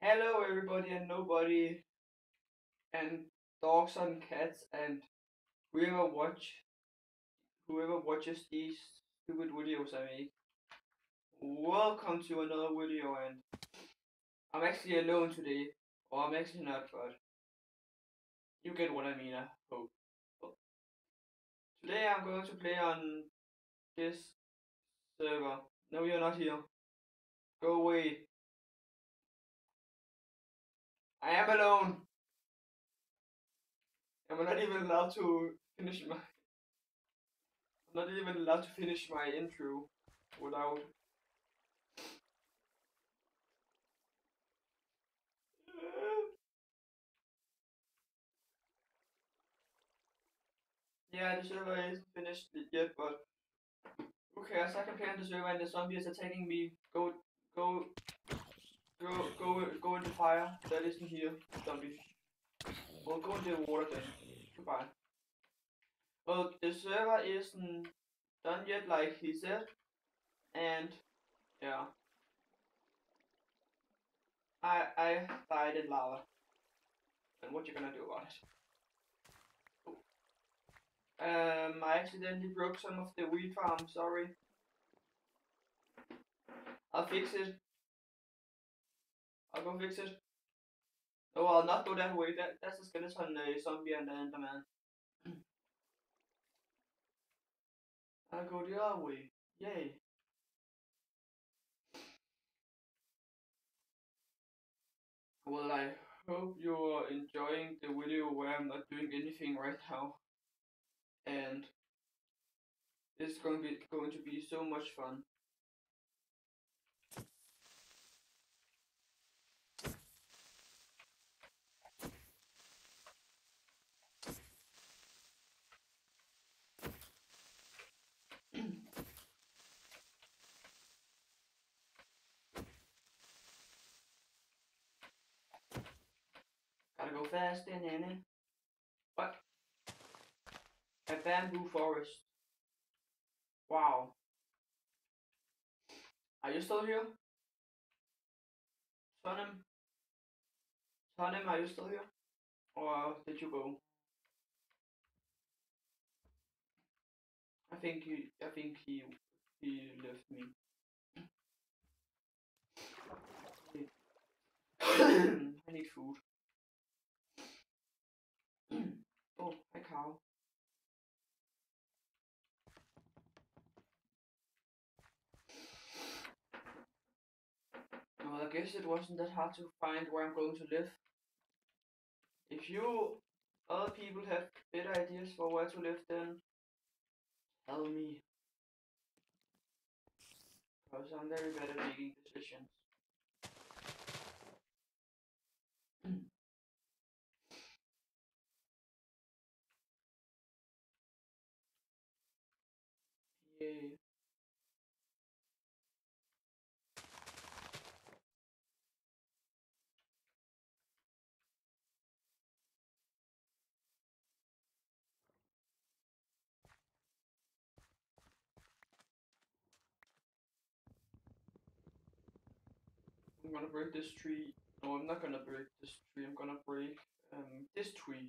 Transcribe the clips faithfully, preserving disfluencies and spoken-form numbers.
Hello everybody and nobody and dogs and cats and whoever watch whoever watches these stupid videos I make. Welcome to another video, and I'm actually alone today. Or I'm actually not, but you get what I mean, I hope. Today I'm going to play on this server. No, you're not here. Go away. I am alone. I'm not even allowed to finish my I'm not even allowed to finish my intro without Yeah, the server isn't finished yet, but who cares? I can play on the server and the zombie is attacking me. Go, go, go, go, go into fire. That isn't here, zombie. Well, go into the water then. Goodbye. Well, the server isn't done yet, like he said, and yeah, I I died in lava. And what you gonna do about it? Um, I accidentally broke some of the wheat farm. Sorry. I'll fix it. I'll go fix it. No, I'll not go that way. That that's a skeleton uh, zombie and an enderman. I'll go the other way. Yay. Well, I hope you are enjoying the video where I'm not doing anything right now. And it's going to be going to be so much fun. Gotta go fast and in it. What? A bamboo forest. Wow. Are you still here? Sonim? Sonim, are you still here? Or did you go? I think he I think he he left me. I need food. Oh, hi cow. Well, I guess it wasn't that hard to find where I'm going to live. If you other people have better ideas for where to live, then tell me. Because I'm very bad at making decisions. Yay. I'm gonna break this tree. No, I'm not gonna break this tree. I'm gonna break um, this tree.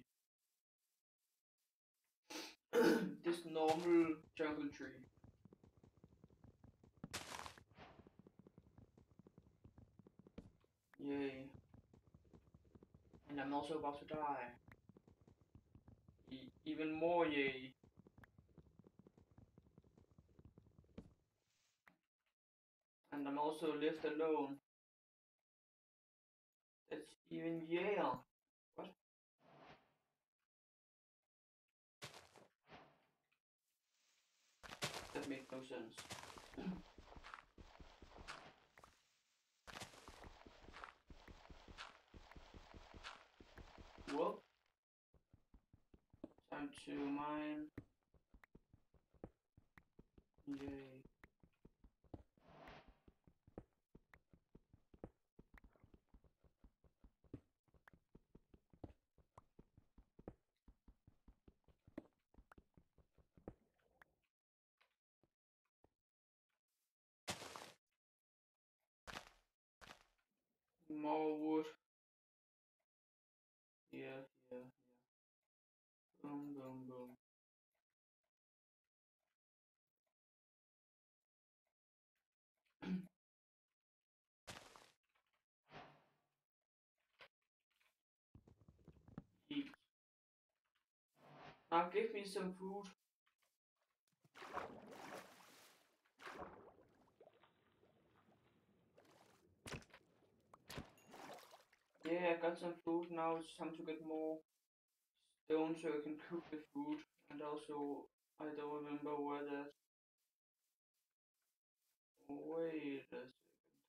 This normal jungle tree. Yay. And I'm also about to die. E even more yay. And I'm also left alone. That's even yeah. What? That makes no sense. Well, time to mine. Yay. more wood. Here, here, here. Boom, boom, boom. Eat. Now give me some food. Yeah, I got some food. Now it's time to get more stone so I can cook the food. And also, I don't remember where that. Wait a second.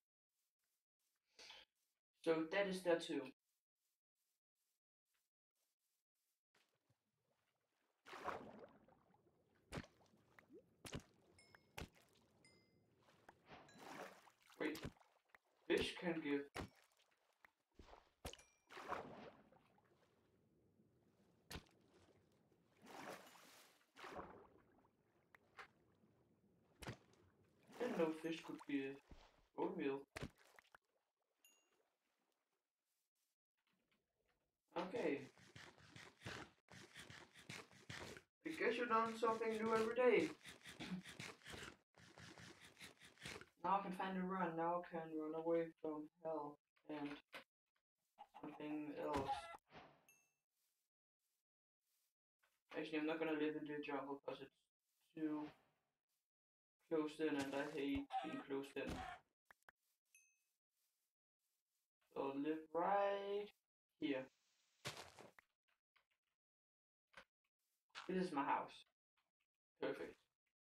So that is there too. Wait, fish can give. I didn't know fish could give oatmeal. Okay. I guess you learn something new every day. Now I can finally run. Now I can run away from hell and something else. Actually, I'm not gonna live in the jungle because it's too closed in and I hate being closed in. So I'll live right here. This is my house. Perfect.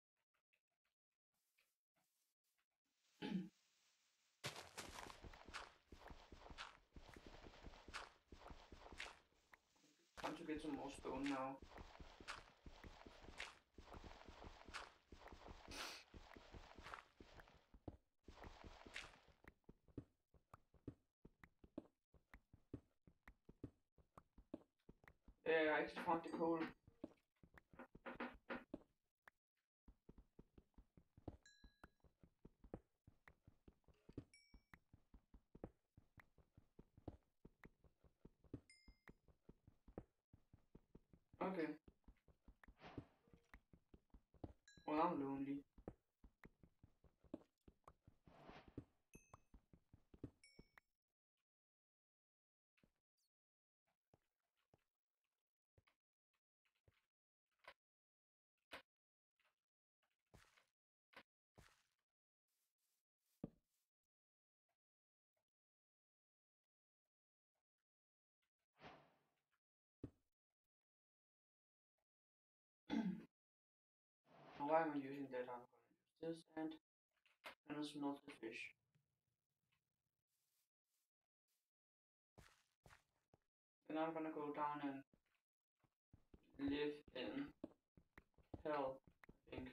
Time to get some more stone now. Yeah, I actually found the coal. Okay. Well, I'm lonely. Why am I using that? I'm gonna use this and gonna smelt the fish. Then I'm gonna go down and live in hell, I think.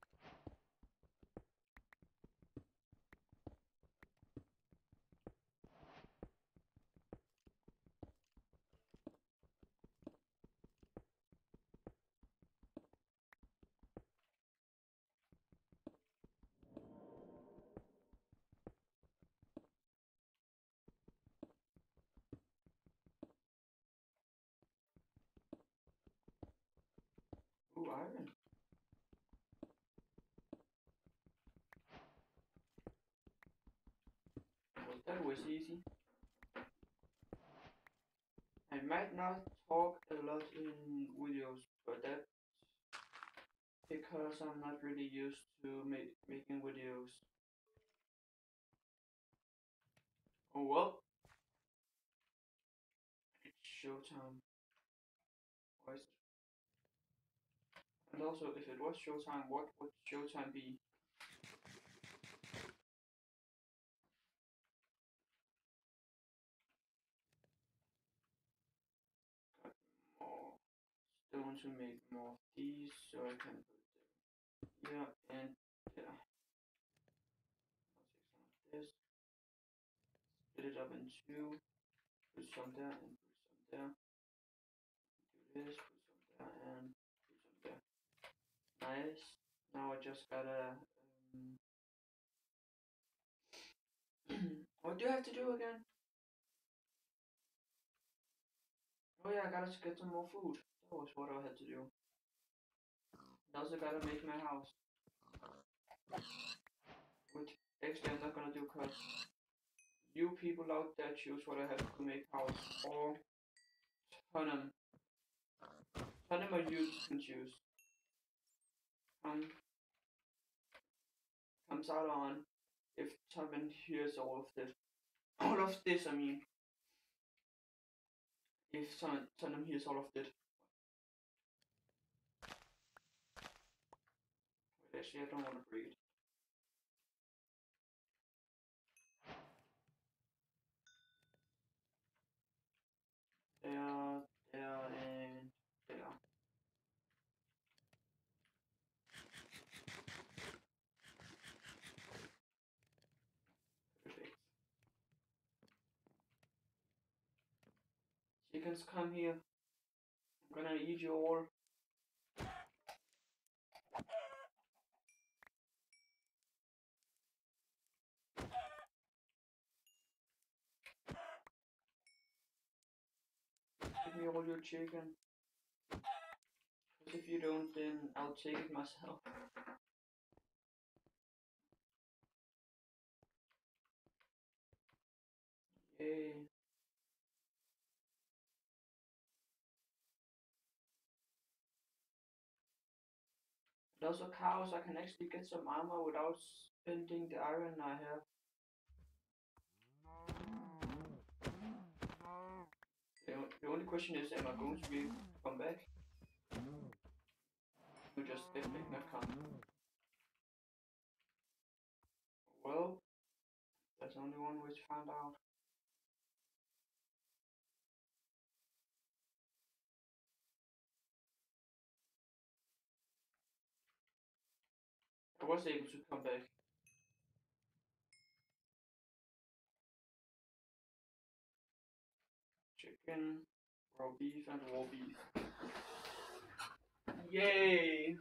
Ooh, iron. Well, that was easy. I might not talk a lot in videos, but that's because I'm not really used to make, making videos. Oh well, it's showtime. Why is it? And also, if it was showtime, what would showtime be? More stone to make more of these, so I can put them here and there. I'll take some of this, split it up in two, put some there and put some there. Do this, put some there and put some there. Nice. Now I just gotta. Um, what do you have to do again? Oh yeah, I gotta get some more food. That was what I had to do. I also gotta make my house. Which actually I'm not gonna do cause you people out there choose what I have to make house. Or Tonum. Tonum or you can choose. Um, comes out on if Tonum hears all of this. All of this, I mean. If Tonum hears all of this. Wait, actually, I don't want to breed. There, there, and there. Perfect. Chickens, come here. I'm gonna eat you all. Give me all your chicken. Because if you don't, then I'll take it myself. Yay. And also cows, I can actually get some armor without spending the iron I have. The, the only question is, am I going to be able to come back? You just definitely not come. Well, there's only one way to find out. I was able to come back. Chicken, raw beef, and raw beef. Yay!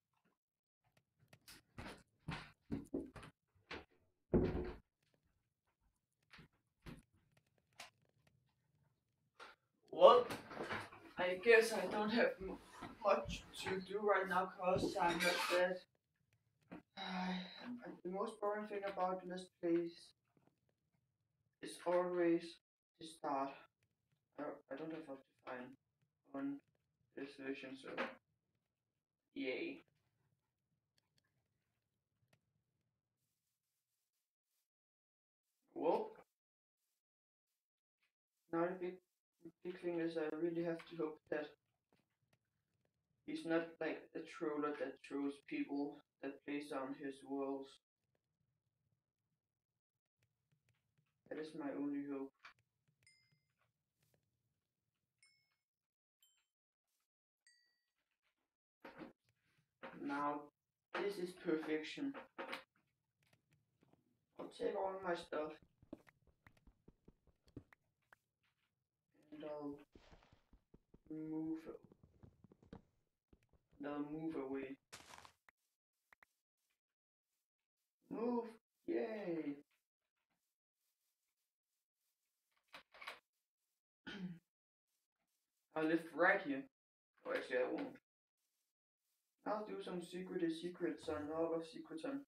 Well, I guess I don't have much to do right now cause I'm not dead. The most boring thing about this place is always the start. I, I don't have what to find on this version, so yay. Well, now the big, big thing is I really have to hope that he's not like a troller that throws people that plays on his worlds. That is my only hope. Now, this is perfection. I'll take all my stuff and I'll move and I'll move away. Move! Yay! I'll live right here. Oh, actually, I won't. I'll do some secret secrets on all of Secreton.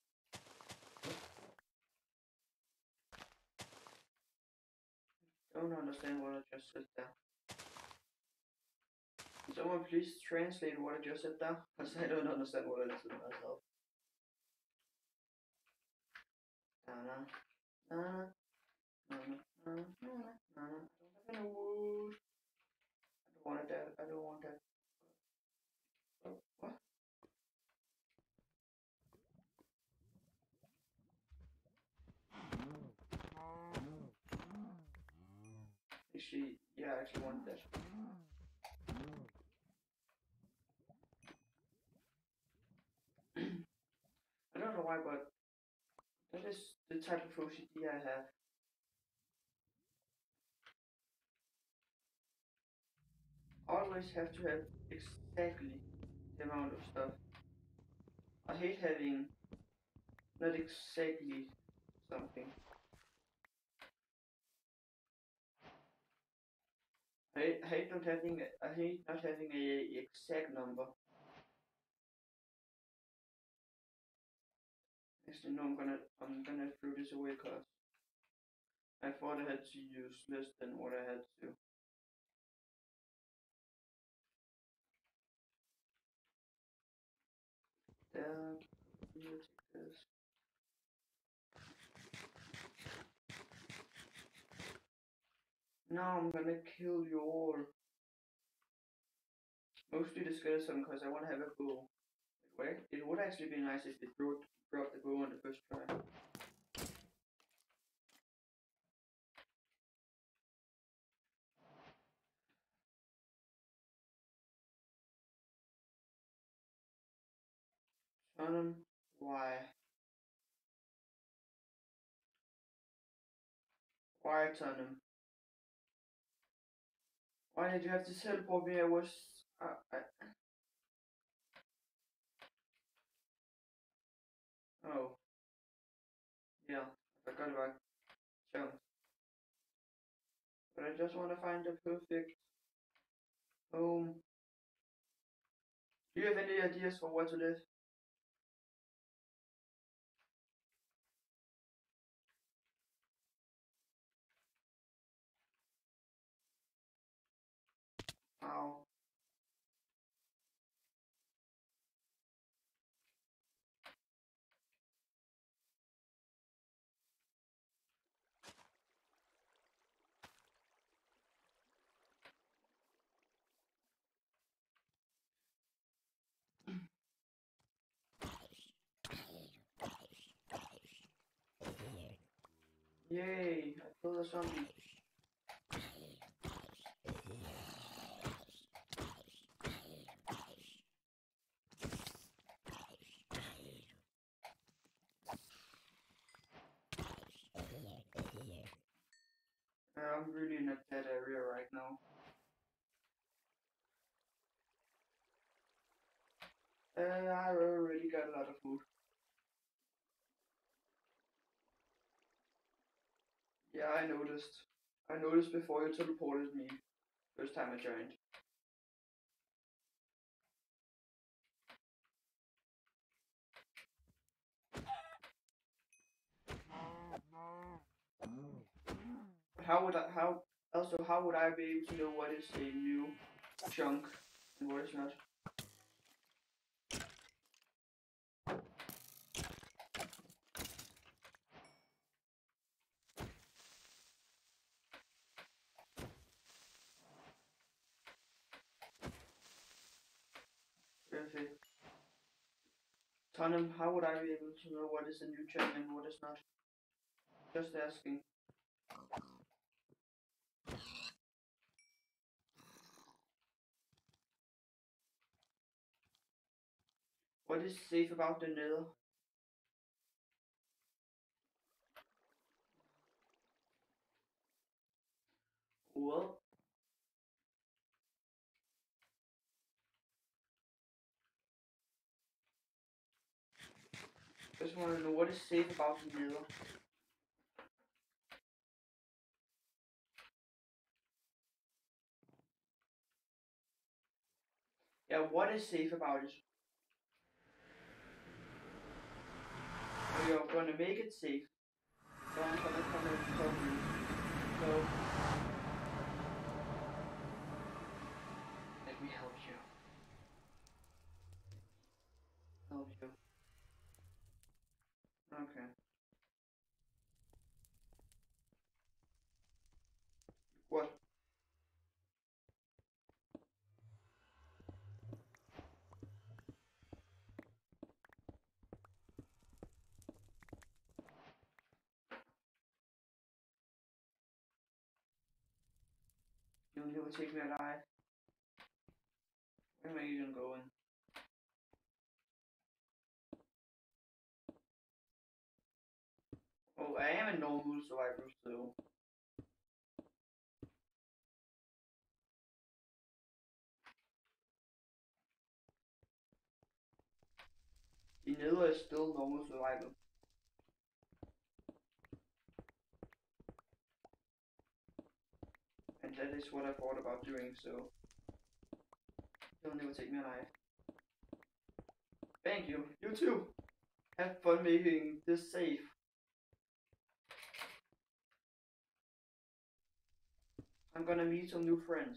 Don't understand what I just said there. Can someone please translate what I just said there? Because I don't understand what I said myself. Na na na na na na na. I don't have any wood. I don't want that. I don't want that. Oh, what? Actually, yeah, I actually want that. I don't know why, but that is the type of O C D I have. Always have to have exactly the amount of stuff. I hate having not exactly something. I hate, I hate not having I hate not having a exact number. Actually, no, I'm gonna I'm gonna throw this away cause I thought I had to use less than what I had to. There, I'm gonna take this. Now I'm gonna kill you all. Mostly the skeleton because I want to have a bow. Wait, it would actually be nice if it dropped drop the bow on the first try. Turnham, why? Why Turnham? Why did you have to teleport me? I was... Uh, I... Oh. Yeah, I forgot about chunks. But I just want to find the perfect home. Do you have any ideas for where to live? Ow. Yay, I killed a zombie. Uh, I'm really in a dead area right now. Uh, I already got a lot of food. Yeah, I noticed. I noticed before you teleported me. First time I joined. But how would I, how, also how would I be able to know what is a new chunk and what is not? Perfect. Tottenham, how would I be able to know what is a new chunk and what is not? Just asking. What is safe about the nether? Well, just want to know what is safe about the nether. Yeah, what is safe about it? We are gonna make it safe. So I'm gonna come and tell you. So, let me help you. Help you. Okay. What? You'll never take me alive. Where am I even going? Oh, I am a normal survivor, so. The nether is still normal survival. And And that is what I thought about doing, so you'll never take me alive. Thank you. You too. Have fun making this safe. I'm gonna meet some new friends.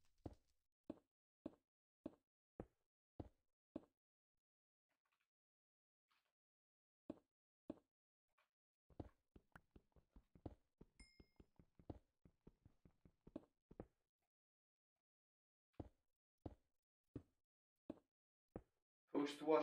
Post what?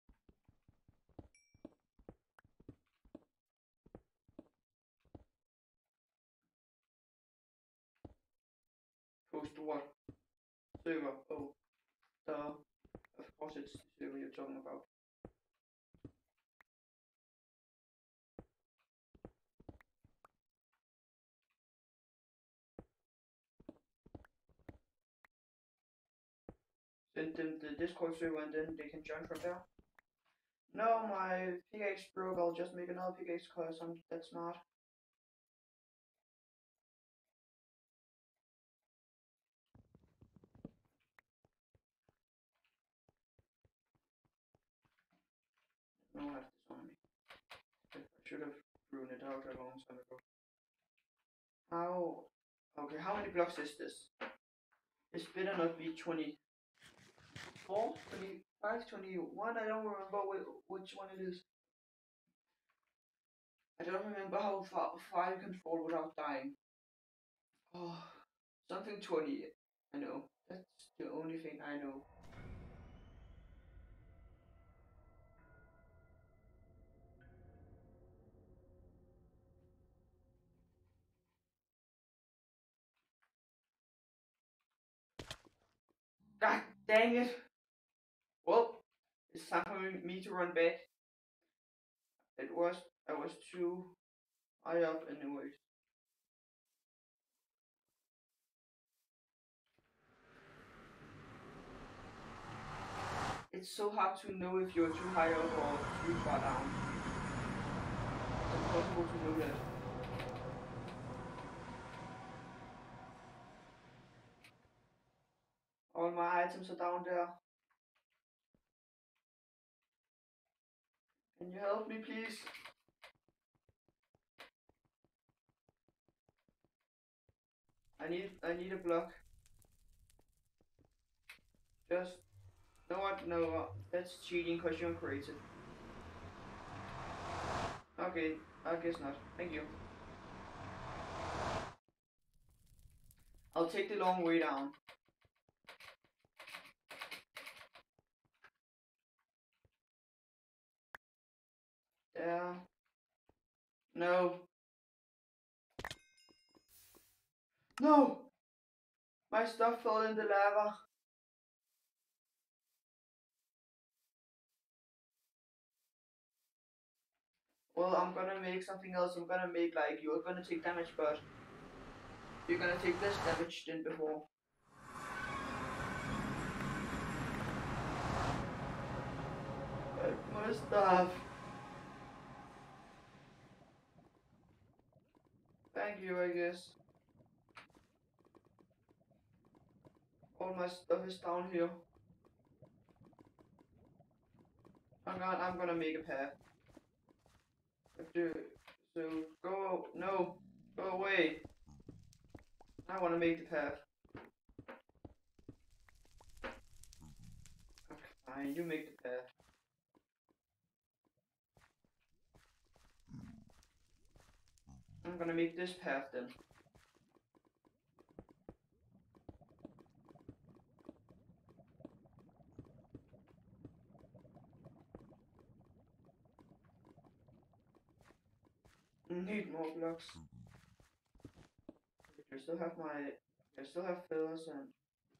Post what? Server. Oh, duh. Of course it's the server you're talking about. Send them the Discord server and then they can join from there. No, my pickaxe broke. I'll just make another pickaxe cause I'm that smart. No, I have this on me. I should have thrown it out a long time ago. How? Okay, how many blocks is this? This better not be twenty-four, twenty-five, twenty-one. I don't remember which one it is. I don't remember how far, far you can fall without dying. Oh, something twenty. I know. That's the only thing I know. God dang it! Well, it's time for me to run back. It was, I was too high up anyways. It's so hard to know if you're too high up or too far down. It's impossible to know that. All my items are down there. Can you help me, please? I need, I need a block. Just, no what? No, that's cheating because you're creative. Okay, I guess not. Thank you. I'll take the long way down. Yeah. No. No! My stuff fell in the lava. Well, I'm gonna make something else. I'm gonna make like, you're gonna take damage, but you're gonna take less damage than before. But my stuff. Thank you, I guess. All my stuff is down here. I'm gonna, I'm gonna make a path. So go, no, go away. I wanna make the path. Okay, fine, you make the path. I'm gonna make this path then. Need more blocks. I still have my, I still have feathers and.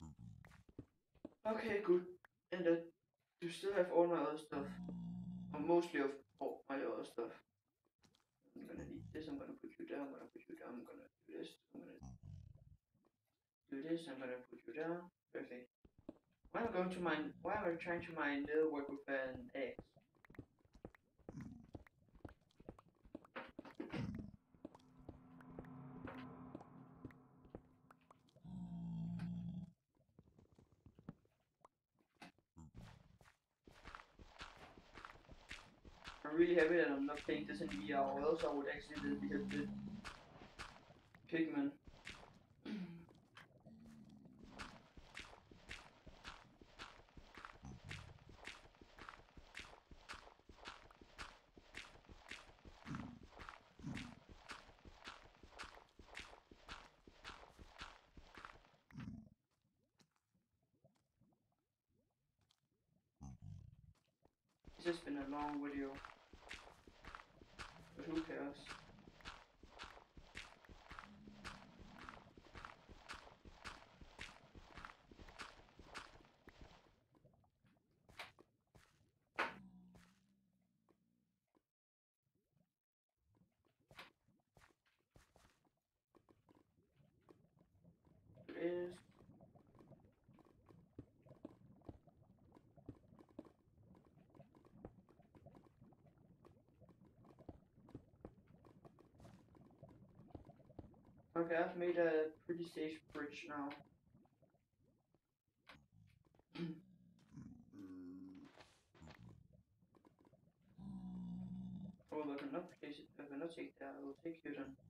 Okay, good. And uh, you still have all my other stuff, or mostly of all my other stuff. I'm gonna need this. I'm gonna put you down. I'm gonna put you down. I'm gonna do this. I'm gonna do this. I'm gonna put you down. Perfect. Why am I going to mine? Why am I trying to mine little work with an axe? I'm really happy that I'm not playing this in V R, or else I would accidentally have the pigman. This has been a long video, but who cares? It is. Okay, I've made a pretty safe bridge now. Oh, I cannot place it. I cannot take that. I will take you then.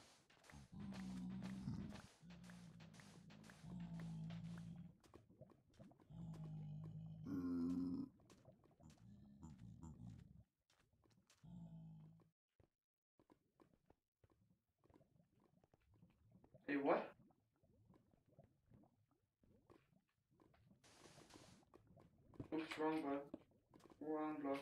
Hey, what? Oops, wrong block. Wrong block.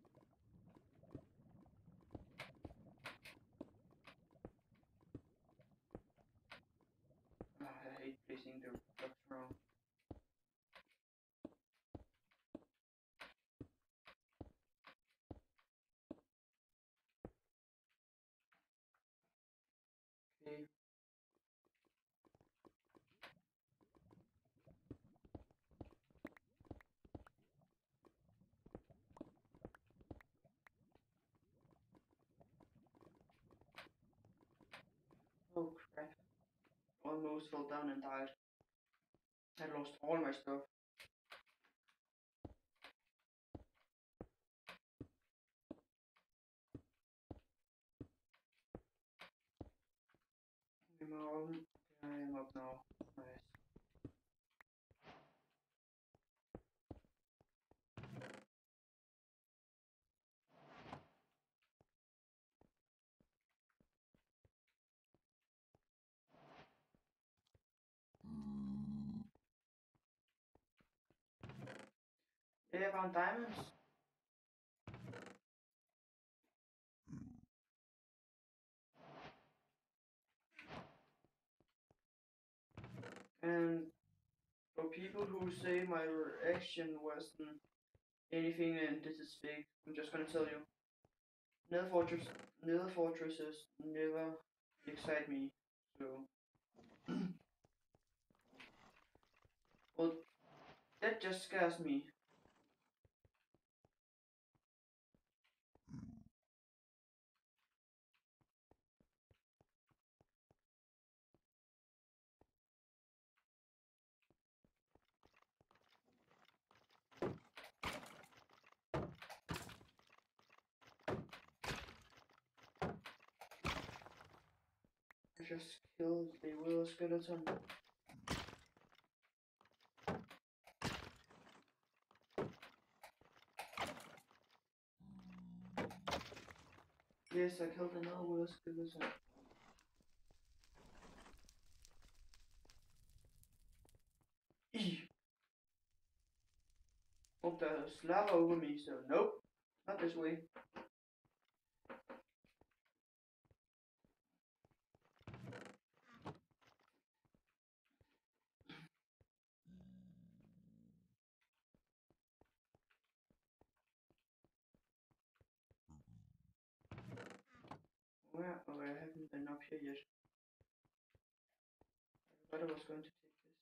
Oh, I hate placing the blocks wrong. Okay. Oh crap. Almost fell down and died. I lost all my stuff. Am I on? I am up now. Nice. Yeah, I found diamonds. And for people who say my reaction wasn't anything and this is fake, I'm just gonna tell you. Nether Fortress, Nether Fortresses never excite me, so. Well, that just scares me. I just killed the willow skeleton. Yes, I killed another willow skeleton. Eee. Oh, there's lava over me, so nope, not this way. Where? Oh, I haven't been up here yet. I thought I was going to take this.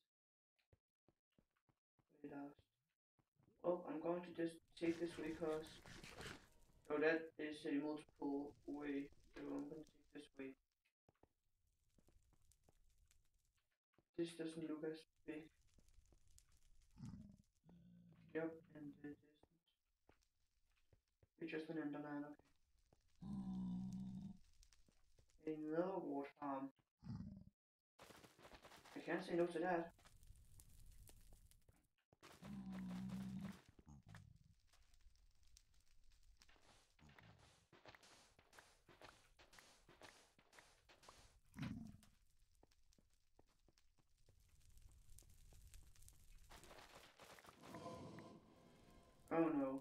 Way last. Oh, I'm going to just take this way because. Oh, that is a multiple way, so I'm going to take this way. This doesn't look as big. Yep, and it isn't. We just went in the man, okay. Another wart farm. I can't say no to that. Oh no.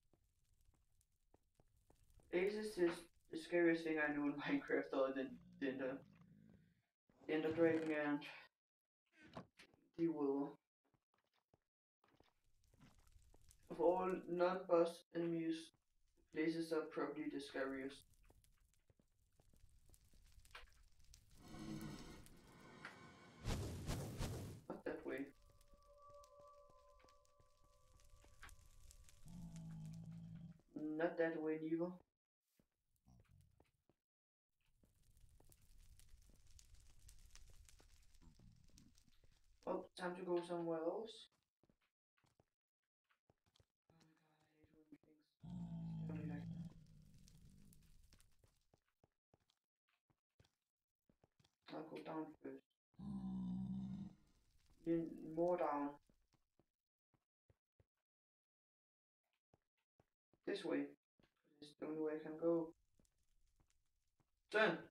This is just the scariest thing I know in Minecraft other than, than the, the Ender Dragon and the Wither. Of all non-boss enemies, places are probably the scariest. Not that way. Not that way neither. Oh, time to go somewhere else. Oh my god, I hate when things scare me like that. I'll go down first. Then more down. This way. This is the only way I can go. Done!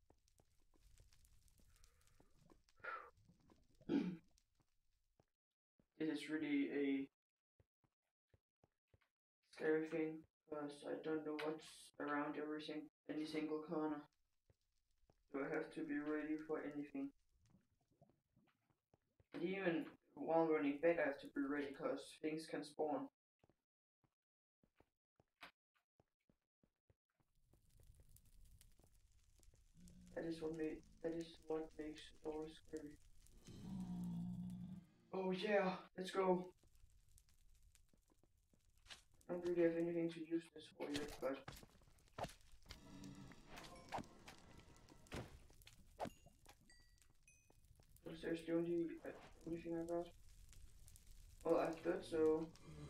This is really a scary thing because I don't know what's around everything, any single corner. So I have to be ready for anything. And even while running back, I have to be ready because things can spawn. That is what make that is what makes it all scary. Oh yeah, let's go. I don't really have anything to use this for yet, but was there's the only uh, only thing I got. Well, I thought so.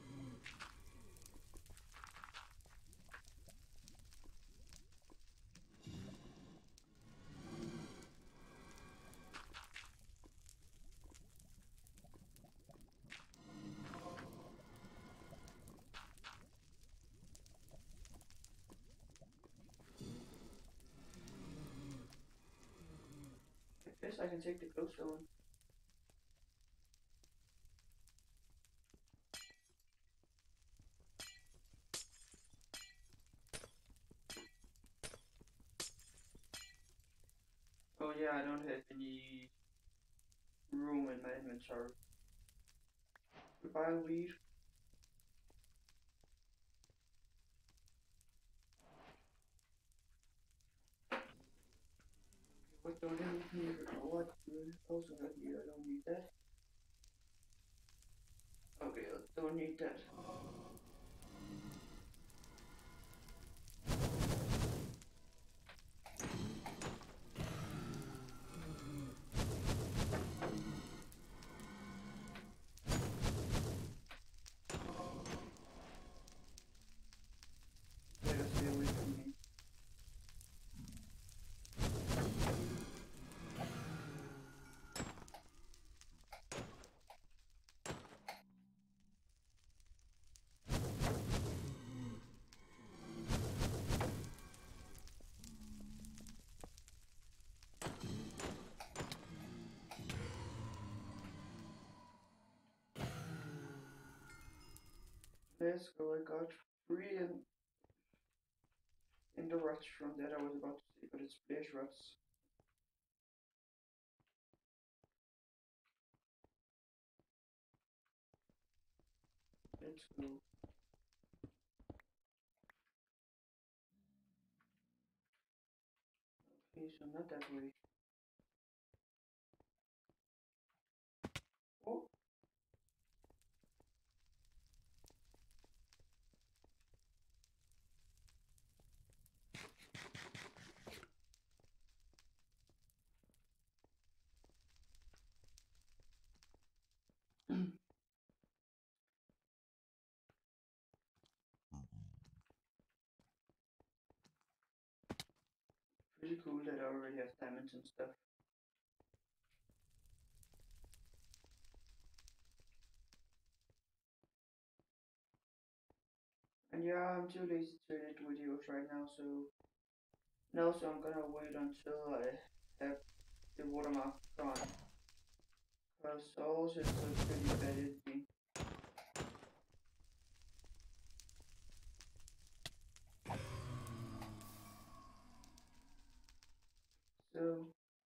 I guess I can take the glowstone. Oh yeah, I don't have any room in my inventory. Goodbye, weed. What don't I need here? What also got here? I don't need that. Okay, I don't need that. Better stay away from me. Let's go. I got three in, in the ruts from that I was about to say, but it's splash ruts. Let's go. Okay, so not that way. Oh. pretty cool that I already have diamonds and stuff. And yeah, I'm too lazy to edit videos right now, so no, so I'm gonna wait until I have the watermark gone. Because also it's a pretty bad editing. So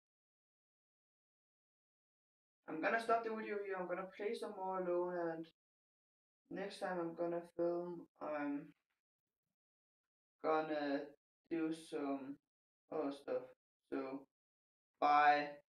I'm gonna stop the video here, I'm gonna play some more alone, and next time I'm gonna film, I'm gonna do some other stuff. So bye.